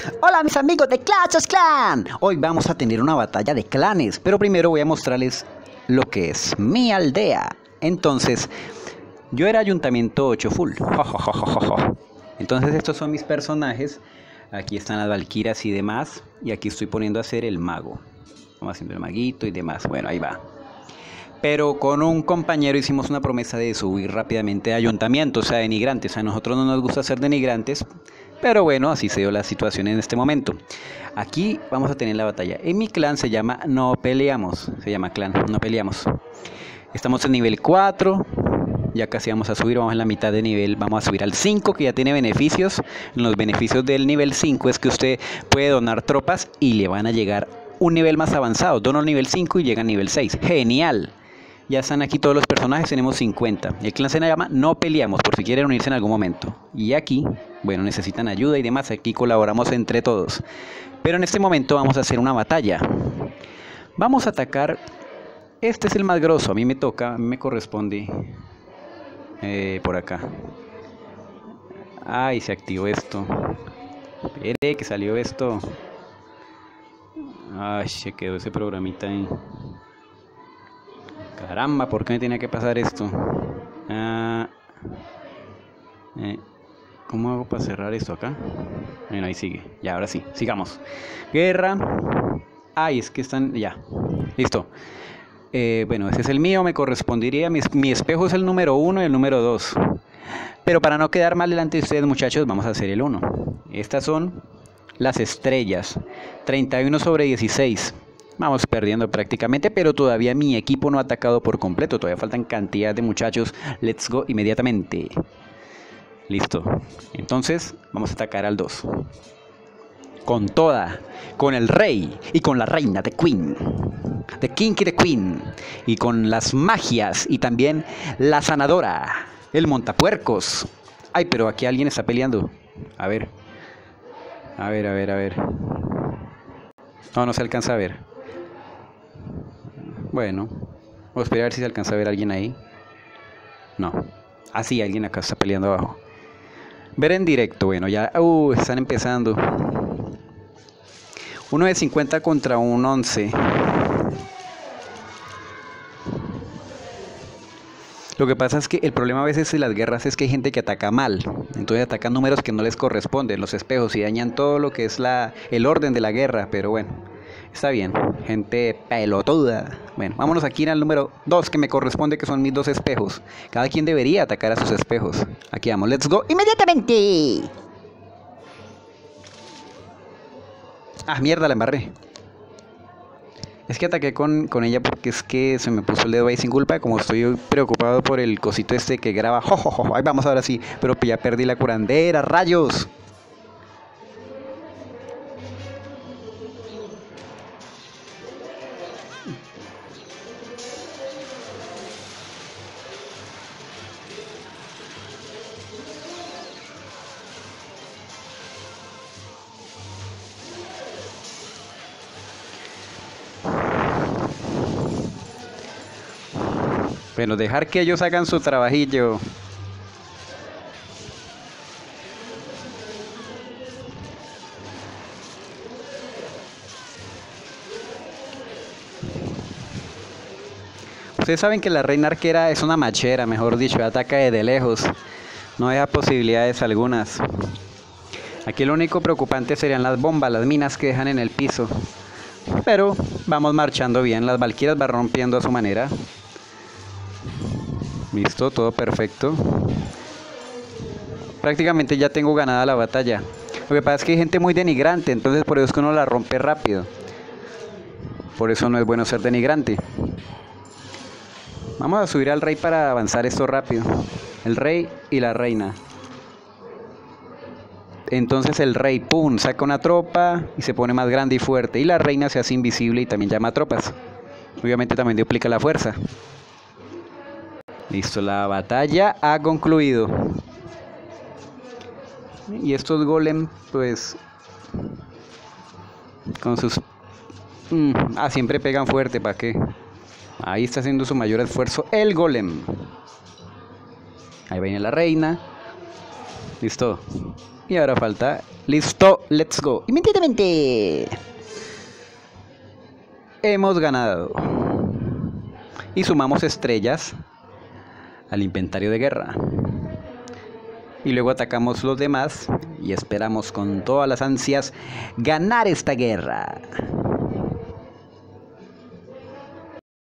Hola mis amigos de Clash of Clans. Hoy vamos a tener una batalla de clanes, pero primero voy a mostrarles lo que es mi aldea. Entonces, yo era Ayuntamiento 8 full. Entonces estos son mis personajes. Aquí están las valquirias y demás. Y aquí estoy poniendo a hacer el mago. Vamos haciendo el maguito y demás. Bueno, ahí va. Pero con un compañero hicimos una promesa de subir rápidamente de ayuntamiento, o sea, denigrantes. A nosotros no nos gusta ser denigrantes, pero bueno, así se dio la situación en este momento. Aquí vamos a tener la batalla. En mi clan se llama No Peleamos. Se llama clan No Peleamos. Estamos en nivel 4. Ya casi vamos a subir, vamos en la mitad de nivel. Vamos a subir al 5, que ya tiene beneficios. Los beneficios del nivel 5 es que usted puede donar tropas y le van a llegar un nivel más avanzado. Dono al nivel 5 y llega al nivel 6. ¡Genial! Ya están aquí todos los personajes, tenemos 50. El clan se llama No Peleamos, por si quieren unirse en algún momento. Y aquí, bueno, necesitan ayuda y demás, aquí colaboramos entre todos. Pero en este momento vamos a hacer una batalla. Vamos a atacar, este es el más grosso, a mí me toca, a mí me corresponde por acá. Ay, se activó esto. Espere, que salió esto. Ay, se quedó ese programita ahí. Caramba, ¿por qué me tenía que pasar esto? ¿Cómo hago para cerrar esto acá? Bueno, ahí sigue. Ya, ahora sí, sigamos. Guerra. Ay, es que están... Ya, listo. Bueno, ese es el mío, me correspondería. Mi espejo es el número 1 y el número 2. Pero para no quedar mal delante de ustedes, muchachos, vamos a hacer el 1. Estas son las estrellas. 31 sobre 16. Vamos perdiendo prácticamente, pero todavía mi equipo no ha atacado por completo. Todavía faltan cantidad de muchachos. Let's go inmediatamente. Listo. Entonces, vamos a atacar al 2. Con toda. Con el rey y con la reina, The Queen. The King y The Queen. Y con las magias y también la sanadora. El montapuercos. Ay, pero aquí alguien está peleando. A ver. A ver. No se alcanza a ver. Bueno, voy a esperar a ver si se alcanza a ver a alguien ahí. No. Ah, sí, alguien acá está peleando abajo. Ver en directo, bueno, ya... están empezando. Uno de 50 contra un 11. Lo que pasa es que el problema a veces en las guerras es que hay gente que ataca mal. Entonces atacan números que no les corresponden, los espejos, y dañan todo lo que es el orden de la guerra. Pero bueno, está bien. Gente pelotuda. Bueno, vámonos aquí al número 2 que me corresponde, que son mis 2 espejos. Cada quien debería atacar a sus espejos. Aquí vamos, let's go inmediatamente. Ah, mierda, la embarré. Es que ataqué con ella porque es que se me puso el dedo ahí sin culpa. Como estoy preocupado por el cosito este que graba. Ahí vamos ahora sí. Pero ya perdí la curandera, rayos. Bueno, dejar que ellos hagan su trabajillo. Ustedes saben que la reina arquera es una machera, mejor dicho, ataca desde lejos. No deja posibilidades algunas. Aquí lo único preocupante serían las bombas, las minas que dejan en el piso. Pero vamos marchando bien, las valquirias van rompiendo a su manera. Listo, todo perfecto. Prácticamente ya tengo ganada la batalla. Lo que pasa es que hay gente muy denigrante, entonces por eso es que uno la rompe rápido. Por eso no es bueno ser denigrante. Vamos a subir al rey para avanzar esto rápido. El rey y la reina. Entonces el rey, pum, saca una tropa y se pone más grande y fuerte. Y la reina se hace invisible y también llama a tropas. Obviamente también duplica la fuerza. Listo, la batalla ha concluido. Y estos golem, pues, con sus... siempre pegan fuerte, ¿para qué? Ahí está haciendo su mayor esfuerzo el golem. Ahí viene la reina. Listo. Y ahora falta Listo, let's go. Inmediatamente. Hemos ganado. Y sumamos estrellas al inventario de guerra. Y luego atacamos los demás y esperamos con todas las ansias ganar esta guerra.